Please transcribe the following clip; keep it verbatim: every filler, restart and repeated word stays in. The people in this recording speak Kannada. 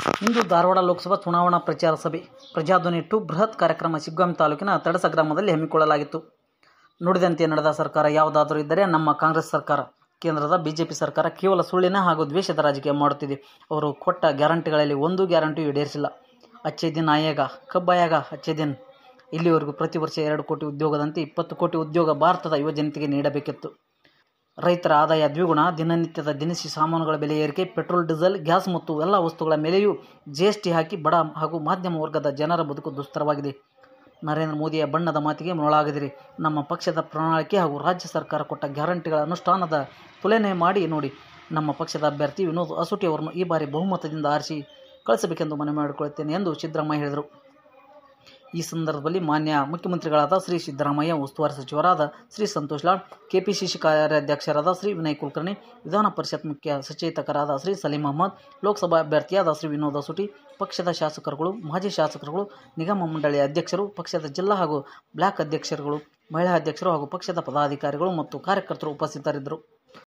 ಇಂದು ಧಾರವಾಡ ಲೋಕಸಭಾ ಚುನಾವಣಾ ಪ್ರಚಾರ ಸಭೆ ಪ್ರಜಾಧ್ವನಿ ಟು ಬೃಹತ್ ಕಾರ್ಯಕ್ರಮ ಶಿಗ್ಗಾಂವಿ ತಾಲೂಕಿನ ತಡಸ ಗ್ರಾಮದಲ್ಲಿ ಹಮ್ಮಿಕೊಳ್ಳಲಾಗಿತ್ತು. ನುಡಿದಂತೆ ನಡೆದ ಸರ್ಕಾರ ಯಾವುದಾದರೂ ಇದ್ದರೆ ನಮ್ಮ ಕಾಂಗ್ರೆಸ್ ಸರ್ಕಾರ. ಕೇಂದ್ರದ ಬಿಜೆಪಿ ಸರ್ಕಾರ ಕೇವಲ ಸುಳ್ಳಿನ ಹಾಗೂ ದ್ವೇಷದ ರಾಜಕೀಯ ಮಾಡುತ್ತಿದೆ. ಅವರು ಕೊಟ್ಟ ಗ್ಯಾರಂಟಿಗಳಲ್ಲಿ ಒಂದು ಗ್ಯಾರಂಟಿಯೂ ಈಡೇರಿಸಿಲ್ಲ. ಅಚ್ಚೇ ದಿನ್ ಆಯೇಗಾ ಕಬ್ ಆಯೇಗಾ ಅಚ್ಚೇ ದಿನ್. ಇಲ್ಲಿವರೆಗೂ ಪ್ರತಿ ವರ್ಷ ಎರಡು ಕೋಟಿ ಉದ್ಯೋಗದಂತೆ ಇಪ್ಪತ್ತು ಕೋಟಿ ಉದ್ಯೋಗ ಭಾರತದ ಯುವಜನತೆಗೆ ನೀಡಬೇಕಿತ್ತು. ರೈತರ ಆದಾಯ ದ್ವಿಗುಣ, ದಿನನಿತ್ಯದ ದಿನಸಿ ಸಾಮಾನುಗಳ ಬೆಲೆ ಏರಿಕೆ, ಪೆಟ್ರೋಲ್, ಡೀಸೆಲ್, ಗ್ಯಾಸ್ ಮತ್ತು ಎಲ್ಲ ವಸ್ತುಗಳ ಮೇಲೆಯೂ ಜಿಎಸ್ಟಿ ಹಾಕಿ ಬಡ ಹಾಗೂ ಮಧ್ಯಮ ವರ್ಗದ ಜನರ ಬದುಕು ದುಸ್ತರವಾಗಿದೆ. ನರೇಂದ್ರ ಮೋದಿಯ ಬಣ್ಣದ ಮಾತಿಗೆ ಮರಳಾಗದಿರಿ. ನಮ್ಮ ಪಕ್ಷದ ಪ್ರಣಾಳಿಕೆ ಹಾಗೂ ರಾಜ್ಯ ಸರ್ಕಾರ ಕೊಟ್ಟ ಗ್ಯಾರಂಟಿಗಳ ಅನುಷ್ಠಾನದ ತುಲನೆ ಮಾಡಿ ನೋಡಿ. ನಮ್ಮ ಪಕ್ಷದ ಅಭ್ಯರ್ಥಿ ವಿನೋದ್ ಅಸೂಟಿ ಅವರನ್ನು ಈ ಬಾರಿ ಬಹುಮತದಿಂದ ಆರಿಸಿ ಕಳಿಸಬೇಕೆಂದು ಮನವಿ ಮಾಡಿಕೊಳ್ಳುತ್ತೇನೆ ಎಂದು ಸಿದ್ದರಾಮಯ್ಯ ಹೇಳಿದರು. ಈ ಸಂದರ್ಭದಲ್ಲಿ ಮಾನ್ಯ ಮುಖ್ಯಮಂತ್ರಿಗಳಾದ ಶ್ರೀ ಸಿದ್ದರಾಮಯ್ಯ, ಉಸ್ತುವಾರಿ ಸಚಿವರಾದ ಶ್ರೀ ಸಂತೋಷ್ ಲಾಡ್, ಕೆಪಿಸಿಸಿ ಕಾರ್ಯಾಧ್ಯಕ್ಷರಾದ ಶ್ರೀ ವಿನಯ್ ಕುಲಕರ್ಣಿ, ವಿಧಾನ ಪರಿಷತ್ ಮುಖ್ಯ ಸಚೇತಕರಾದ ಶ್ರೀ ಸಲೀಂ ಅಹಮದ್, ಲೋಕಸಭಾ ಅಭ್ಯರ್ಥಿಯಾದ ಶ್ರೀ ವಿನೋದ್ ಅಸೂಟಿ, ಪಕ್ಷದ ಶಾಸಕರುಗಳು, ಮಾಜಿ ಶಾಸಕರುಗಳು, ನಿಗಮ ಮಂಡಳಿ ಅಧ್ಯಕ್ಷರು, ಪಕ್ಷದ ಜಿಲ್ಲಾ ಹಾಗೂ ಬ್ಲಾಕ್ ಅಧ್ಯಕ್ಷರುಗಳು, ಮಹಿಳಾ ಅಧ್ಯಕ್ಷರು ಹಾಗೂ ಪಕ್ಷದ ಪದಾಧಿಕಾರಿಗಳು ಮತ್ತು ಕಾರ್ಯಕರ್ತರು ಉಪಸ್ಥಿತರಿದ್ದರು.